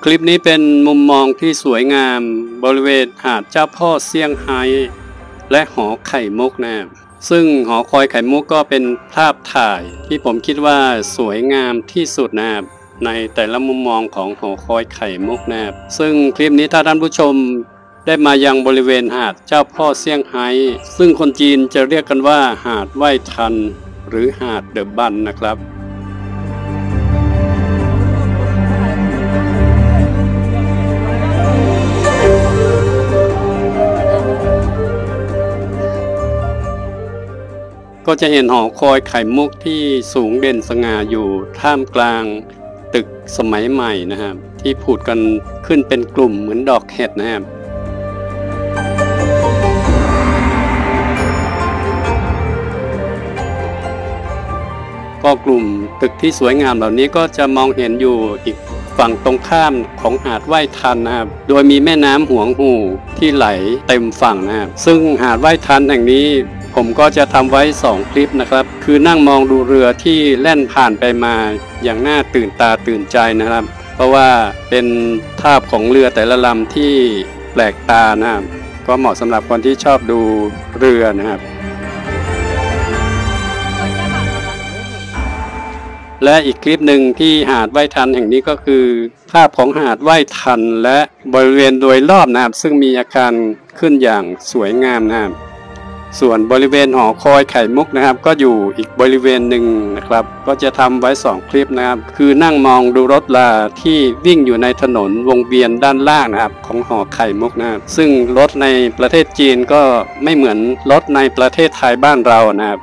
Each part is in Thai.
คลิปนี้เป็นมุมมองที่สวยงามบริเวณหาดเจ้าพ่อเซี่ยงไฮ้และหอไข่มุกนะครับซึ่งหอคอยไข่มุกก็เป็นภาพถ่ายที่ผมคิดว่าสวยงามที่สุดนะครับในแต่ละมุมมองของหอคอยไข่มุกนะครับซึ่งคลิปนี้ถ้าท่านผู้ชมได้มายังบริเวณหาดเจ้าพ่อเซี่ยงไฮ้ซึ่งคนจีนจะเรียกกันว่าหาดไหว้ทันหรือหาดเดอะบันนะครับก็จะเห็นหอคอยไข่มุกที่สูงเด่นสง่าอยู่ท่ามกลางตึกสมัยใหม่นะครับที่ผุดกันขึ้นเป็นกลุ่มเหมือนดอกเห็ดนะครับก็กลุ่มตึกที่สวยงามเหล่านี้ก็จะมองเห็นอยู่อีกฝั่งตรงข้ามของหาดไหว้ทันนะครับโดยมีแม่น้ำหวงหูที่ไหลเต็มฝั่งนะครับซึ่งหาดไหว้ทันแห่งนี้ผมก็จะทำไว้2คลิปนะครับคือนั่งมองดูเรือที่แล่นผ่านไปมาอย่างน่าตื่นตาตื่นใจนะครับเพราะว่าเป็นภาพของเรือแต่ละลำที่แปลกตานะครับก็เหมาะสำหรับคนที่ชอบดูเรือนะครับและอีกคลิปหนึ่งที่หาดไหว้ทันแห่งนี้ก็คือภาพของหาดไหว้ทันและบริเวณโดยรอบนะครับซึ่งมีอาคารขึ้นอย่างสวยงามนะครับส่วนบริเวณหอคอยไข่มุกนะครับก็อยู่อีกบริเวณหนึ่งนะครับก็จะทำไว้2คลิปนะครับคือนั่งมองดูรถลาที่วิ่งอยู่ในถนนวงเวียนด้านล่างนะครับของหอไข่มุกนะครับซึ่งรถในประเทศจีนก็ไม่เหมือนรถในประเทศไทยบ้านเรานะครับ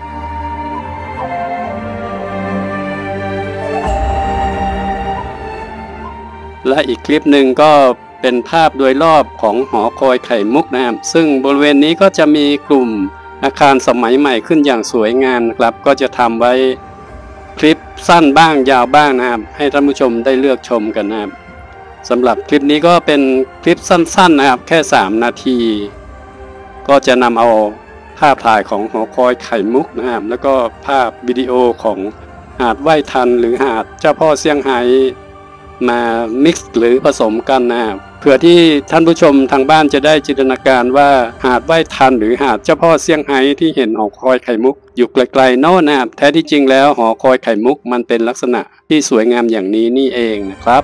และอีกคลิปหนึ่งก็เป็นภาพโดยรอบของหอคอยไข่มุกนะครับซึ่งบริเวณนี้ก็จะมีกลุ่มอาคารสมัยใหม่ขึ้นอย่างสวยงามนะครับก็จะทำไว้คลิปสั้นบ้างยาวบ้างนะครับให้ท่านผู้ชมได้เลือกชมกันนะครับสำหรับคลิปนี้ก็เป็นคลิปสั้นๆนะครับแค่3นาทีก็จะนำเอาภาพถ่ายของหอคอยไข่มุกนะครับแล้วก็ภาพวิดีโอของหาดไหว้ทันหรือหาดเจ้าพ่อเซี่ยงไฮ้มามิกซ์หรือผสมกันนะครับเพื่อที่ท่านผู้ชมทางบ้านจะได้จินตนาการว่าหาดไหว้ทันหรือหาดเจ้าพ่อเซี่ยงไฮ้ที่เห็นหอคอยไข่มุกอยู่ไกลๆโน่นนะครับแท้ที่จริงแล้วหอคอยไข่มุกมันเป็นลักษณะที่สวยงามอย่างนี้นี่เองนะครับ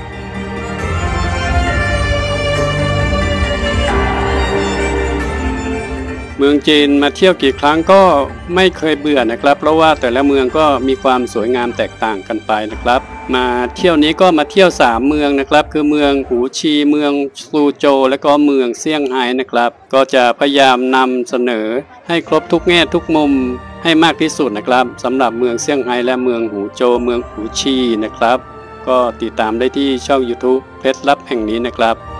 เมืองจีนมาเที่ยวกี่ครั้งก็ไม่เคยเบื่อนะครับเพราะว่าแต่ละเมืองก็มีความสวยงามแตกต่างกันไปนะครับมาเที่ยวนี้ก็มาเที่ยว3เมืองนะครับคือเมืองหูชีเมืองซูโจวและก็เมืองเซี่ยงไฮ้นะครับก็จะพยายามนำเสนอให้ครบทุกแง่ทุกมุมให้มากที่สุดนะครับสำหรับเมืองเซี่ยงไฮ้และเมืองหูโจวเมืองหูชีนะครับก็ติดตามได้ที่ช่อง YouTube เคล็ดลับแห่งนี้นะครับ